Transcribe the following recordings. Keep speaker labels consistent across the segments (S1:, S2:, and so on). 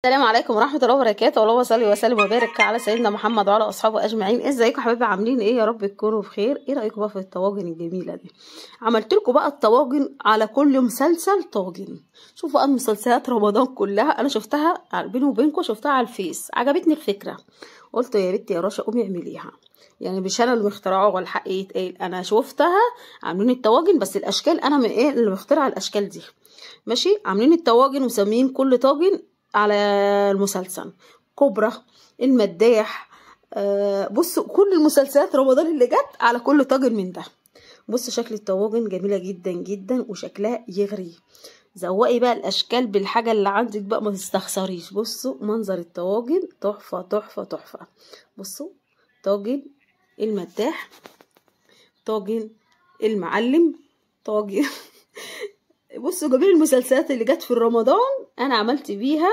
S1: السلام عليكم ورحمة الله وبركاته. اللهم صل وسلم وبارك على سيدنا محمد وعلى أصحابه أجمعين. ازيكم يا حبايبي؟ عاملين ايه؟ يا رب تكونوا بخير. ايه رأيكم بقى في الطواجن الجميلة دي؟ عملت لكم بقى الطواجن على كل مسلسل طاجن. شوفوا بقى مسلسلات رمضان كلها انا شفتها بيني وبينكم، شفتها على الفيس، عجبتني الفكرة، قلت يا بنتي يا رشا قومي اعمليها. يعني مش انا اللي مخترعوها ولا الحق يتقال، انا شفتها عاملين الطواجن، بس الاشكال انا من ايه اللي مخترعه الاشكال دي. ماشي، عاملين الطواجن وساميين كل طاجن على المسلسل. كبرى، المداح، بصوا كل المسلسلات رمضان اللي جت على كل طاجن من ده. بصوا شكل الطواجن جميله جدا جدا وشكلها يغري. زوقي بقى الاشكال بالحاجه اللي عندك بقى، ما تستخسريش. بصوا منظر الطواجن تحفه تحفه تحفه. بصوا طاجن المداح، طاجن المعلم، طاجن بصوا جميع المسلسلات اللي جت في رمضان انا عملت بيها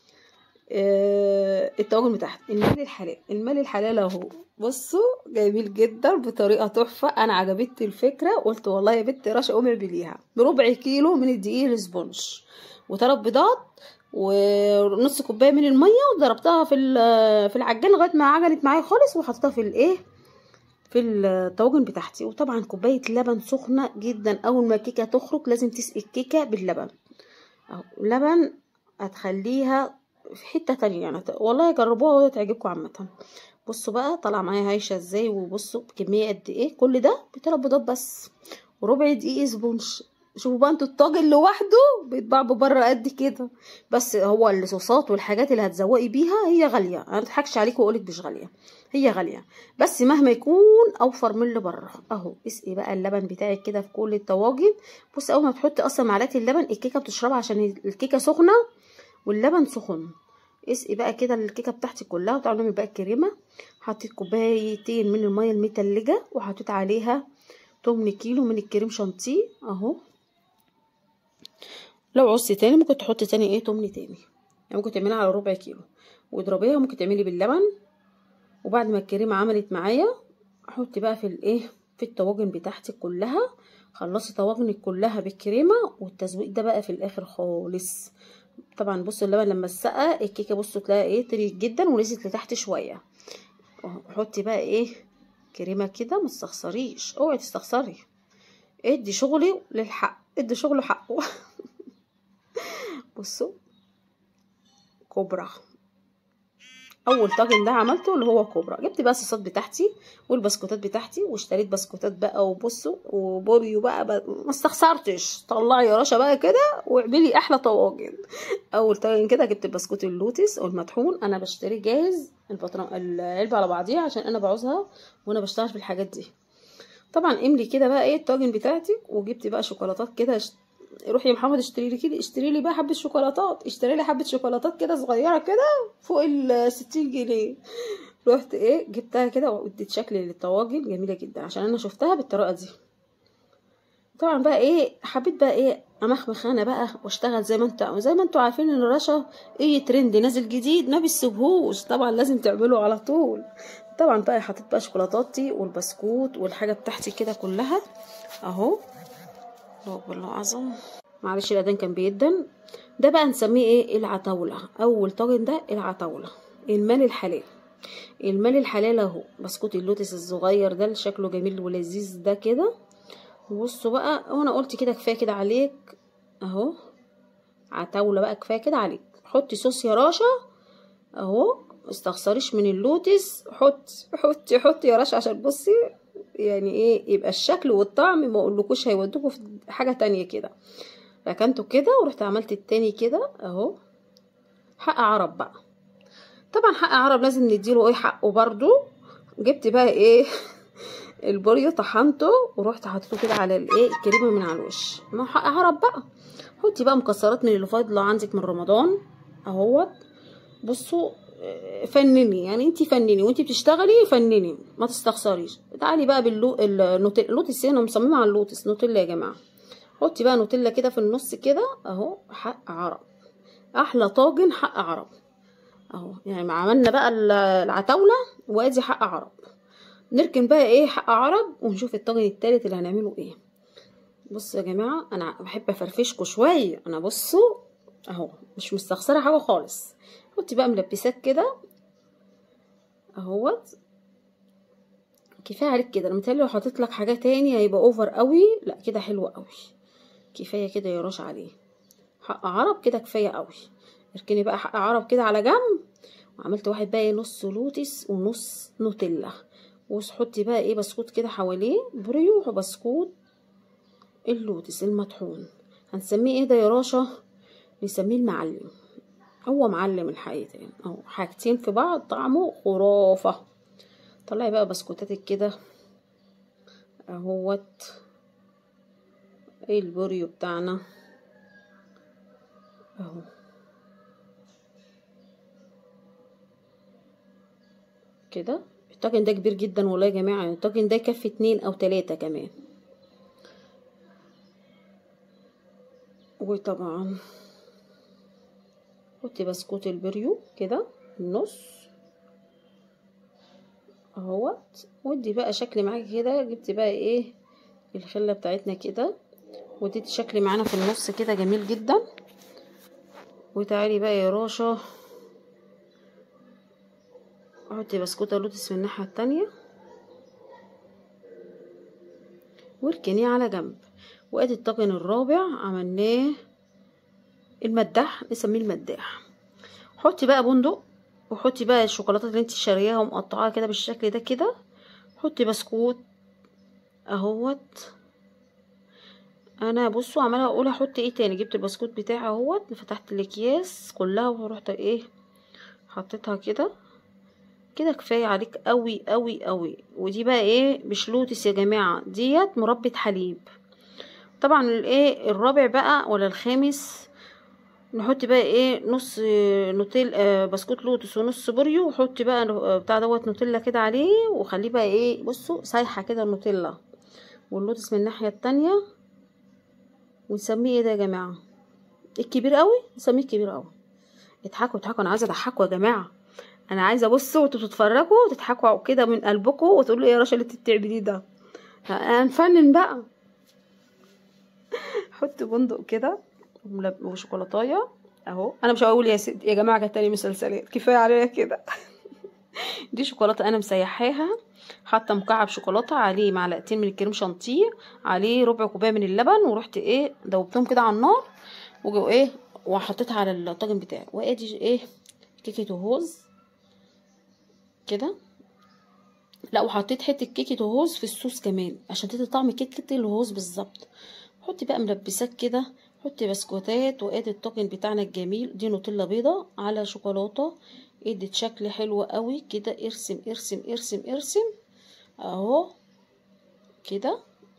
S1: الطواجن بتاعتي. المال الحلال، المال الحلال اهو. بصوا جميل جدا بطريقه تحفه، انا عجبتني الفكره، قلت والله يا بنت رشا قومي اعمليها. بربع كيلو من الدقيق الاسبونج، وثلاث بيضات، ونص كوبايه من الميه، وضربتها في العجان لغايه ما عجنت معايا خالص، وحطيتها في الايه، في الطواجن بتاعتي. وطبعا كوبايه لبن سخنه جدا. اول ما الكيكه تخرج لازم تسقي الكيكه باللبن اهو. لبن هتخليها في حته تانية يعني، والله جربوها وتعجبكم عامه. بصوا بقى طالعه معايا هايشه ازاي، وبصوا بكميه قد ايه. كل ده بثلاث بيضات بس، وربع دقيق اسبونج. شوفوا بقى انتوا الطاجن لوحده بيتباع بره قد كده، بس هو الصوصات والحاجات اللي هتزوقي بيها هي غاليه. انا مضحكش عليكم واقولك مش غاليه، هي غاليه، بس مهما يكون اوفر من اللي بره اهو. اسقي بقى اللبن بتاعك كده في كل الطواجن. بص اول ما بتحطي اصلا معلقه اللبن الكيكه بتشربها، عشان الكيكه سخنه واللبن سخن. اسقي بقى كده الكيكه بتاعتي كلها. وتعالوا نعمل بقى الكريمه. حطيت كوبايتين من الميه المتلجه، وحطيت عليها 8 كيلو من الكريم شانتيه اهو. لو عوزتي تاني ممكن تحطي تاني ايه تمن تاني، يعني ممكن تعمليها على ربع كيلو واضربيها. ممكن تعملي باللبن. وبعد ما الكريمه عملت معايا، احط بقى في الايه، في الطواجن بتاعتي كلها. خلصي طواجنك كلها بالكريمه، والتزويق ده بقى في الاخر خالص. طبعا بصوا اللبن لما اتسقى الكيكه، بصوا تلاقي ايه طريت جدا ونزلت لتحت شويه. حطي بقى ايه كريمه كده، ما تستخسريش، اوعي تستخسري. ادي شغلي للحق، ادي شغله حقه بصوا كوبرا، اول طاجن ده عملته اللي هو كوبرا. جبت بقى الصوصات بتاعتي والبسكوتات بتاعتي، واشتريت بسكوتات بقى، وبصوا وبوريو بقى ما استخسرتش. طلعي يا رشا بقى كده واعملي احلى طواجن. اول طاجن كده جبت بسكوت اللوتس او المطحون، انا بشتريه جاهز العلبه على بعضيها عشان انا بعوزها وانا بشتغل في الحاجات دي. طبعا املي كده بقى ايه الطاجن بتاعتي. وجبت بقى شوكولاتات كده، روحي يا محمد اشتري لي كده، اشتري لي بقى حبه شوكولاتات، اشتري لي حبه شوكولاتات كده صغيره كده فوق ال60 جنيه. رحت ايه جبتها كده واديت شكل للطواجن جميله جدا، عشان انا شفتها بالطريقه دي. طبعا بقى ايه حبيت بقى ايه امخمخ انا بقى واشتغل زي ما انتوا عارفين ان رشا ايه ترند نازل جديد ما بيسيبهوش، طبعا لازم تعمله على طول. طبعا بقى حطيت بقى شوكولاتاتي والبسكوت والحاجه بتاعتي كده كلها اهو. والله العظيم معلش الاذان كان بيدن. ده بقى نسميه ايه العتاوله. اول طاجن ده العتاوله، المال الحلال. المال الحلال اهو. بسكوت اللوتس الصغير ده اللي شكله جميل ولذيذ ده كده. بصوا بقى، وانا قلت كده كفايه كده عليك اهو. عتاوله بقى كفايه كده عليك. حطي صوص يا رشا اهو، استخسريش من اللوتس. حطي يا رشا، عشان بصي يعني ايه يبقى الشكل والطعم ما اقولكوش هيودوكوا في حاجه تانية كده. ركنته كده ورحت عملت التاني كده اهو. حق عرب بقى، طبعا حق عرب لازم نديله ايه حقه برضو. جبت بقى ايه البوريو طحنته ورحت حطيته كده على الايه الكريمه من على الوش. ما حق عرب بقى. حطي بقى مكسرات من اللي فاضله عندك من رمضان اهوت. بصوا فنني يعني، انتي فنني وانتي بتشتغلي، فنني ما تستخسريش. تعالي بقى اللوتس. انا مصممه على اللوتس نوتيلا يا جماعه. حطي بقى نوتيلا كده في النص كده اهو. حق عرب، احلى طاجن حق عرب اهو. يعني عملنا بقى العتاوله وادي حق عرب. نركن بقى ايه حق عرب ونشوف الطاجن التالت اللي هنعمله ايه. بصوا يا جماعه انا بحب افرفشكوا شويه. انا بصوا اهو مش مستخسره حاجه خالص. حطي بقى ملبسات كده اهوت. كفايه عليك كده. انا متهيألي لو حطيت لك حاجه تاني هيبقى اوفر قوي. لا كده حلو قوي، كفايه كده يا رش عليه. حق عرب كده كفايه قوي. اركني بقى حق عرب كده على جنب. وعملت واحد بقى نص لوتس ونص نوتيلا. وحطي بقى ايه بسكوت كده حواليه، بريو وبسكوت اللوتس المطحون. هنسميه ايه ده يا رشا؟ نسميه المعلم. هو معلم الحقيقه يعني، اهو حاجتين في بعض طعمه خرافه. طلعي بقى بسكوتاتك كده اهوت. ايه البوريو بتاعنا اهو كده. الطاجن ده كبير جدا والله يا جماعه، الطاجن ده يكفي 2 أو 3 كمان. وطبعا حطي بسكوت البريو كده النص اهوت. ودي بقى شكل معاكي كده. جبتي بقى ايه الخله بتاعتنا كده، وديتي شكل معانا في النص كده جميل جدا. وتعالي بقى يا راشا احطي بسكوته لوتس من الناحيه التانية واركنيه على جنب. وادي الطاجن الرابع عملناه، المداح، نسميه المداح. حطي بقى بندق، وحطي بقى الشوكولاته اللي انت شارياها ومقطعاها كده بالشكل ده كده. حطي بسكوت اهوت. انا بصوا عماله اقول احط ايه تاني. جبت البسكوت بتاعي اهوت، فتحت الاكياس كلها ورحت ايه حطيتها كده كده. كفايه عليك قوي قوي قوي. ودي بقى ايه مش لوتس يا جماعه، ديت مربى حليب. طبعا الايه الرابع بقى ولا الخامس نحط بقى ايه نص نوتيل بسكوت لوتس ونص بوريو. وحطي بقى بتاع دوت نوتيلا كده عليه، وخليه بقى ايه بصوا سايحه كده النوتيلا واللوتس من الناحيه التانية. ونسميه ايه ده يا جماعه؟ الكبير قوي. نسميه الكبير قوي. اضحكوا اضحكوا، انا عايزه اضحكوا يا جماعه. انا عايزه بصوا وانتوا بتتفرجوا وتضحكوا كده من قلبكم وتقولوا ايه يا رشا اللي انت بتعمليه ده. هنفنن بقى. حط بندق كده وشوكولاتايه اهو. انا مش هقول يا جماعه كانت تاني مسلسلات، كفايه عليا كده. دي شوكولاته انا مسيحاها، حاطه مكعب شوكولاته عليه معلقتين من الكريم شانتيه، عليه ربع كوبايه من اللبن، ورحت ايه دوبتهم كده على النار وجو ايه وحطيتها على الطاجن بتاعي. وادي ايه كيكه هوز كده. لا وحطيت حته كيكه هوز في الصوص كمان عشان تدي طعم كيكه الهوز بالظبط. حطي بقى ملبسات كده، حطي بسكوتات. وادي الطاجن بتاعنا الجميل. دي نوتيلا بيضه على شوكولاته، ادت شكل حلو قوي كده. ارسم ارسم ارسم ارسم اهو كده.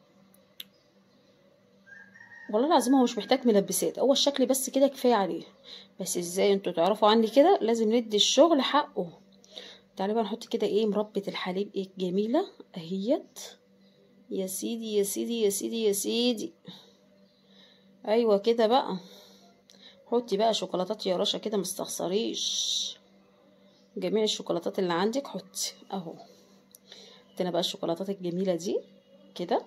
S1: والله العظيم هو مش محتاج ملبسات، هو الشكل بس كده كفايه عليه. بس ازاي انتوا تعرفوا عني كده؟ لازم ندي الشغل حقه. تعالي بقى نحط كده ايه مربة الحليب ايه جميله اهيت. يا سيدي يا سيدي يا سيدي يا سيدي. ايوه كده بقى. حطي بقى شوكولاتات يا رشا كده مستخسريش. جميع الشوكولاتات اللي عندك حطي اهو. حطينا بقى الشوكولاتات الجميله دي كده.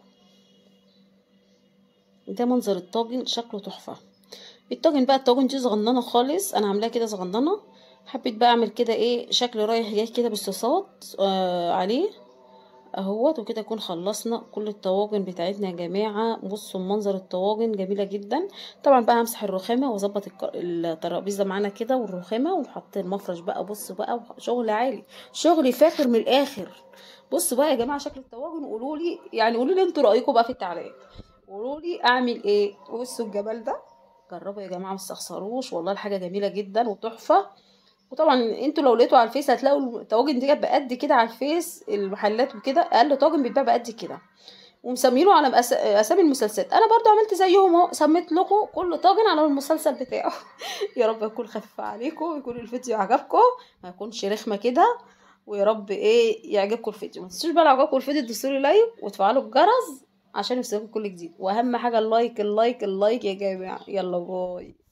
S1: ده منظر الطاجن شكله تحفه. الطاجن بقى الطاجن دي صغننه خالص، انا عاملاها كده صغننه. حبيت بقى اعمل كده ايه شكل رايح جاي كده بالصوصات عليه اهوت. وكده يكون خلصنا كل الطواجن بتاعتنا يا جماعه. بصوا منظر الطواجن جميله جدا. طبعا بقى همسح الرخامه واظبط الترابيزه معانا كده والرخامه، ونحط المفرش بقى. بصوا بقى شغل عالي، شغل فاخر من الاخر. بصوا بقى يا جماعه شكل الطواجن، وقولوا لي يعني قولوا لي انتوا رايكم بقى في التعليقات. قولوا لي اعمل ايه. بصوا الجمال ده، جربوا يا جماعه ما تستخسروش والله الحاجه جميله جدا وتحفه. وطبعا انتوا لو لقيتوا على الفيس هتلاقوا الطواجن دي بقد كده على الفيس المحلات وكده. اقل طاجن بيتباع بقد كده ومسمينه على اسامي المسلسلات. انا برضو عملت زيهم اهو، سميت لكم كل طاجن على المسلسل بتاعه. يا رب يكون خفيف عليكم ويكون الفيديو عجبكم، ما يكونش رخمه كده. ويا رب ايه يعجبكم الفيديو. ما تنسوش بقى لو عجبكم الفيديو تدوسوا لي لايك وتفعلوا الجرس عشان يوصلكم كل جديد. واهم حاجه اللايك اللايك اللايك يا جماعه. يلا باي.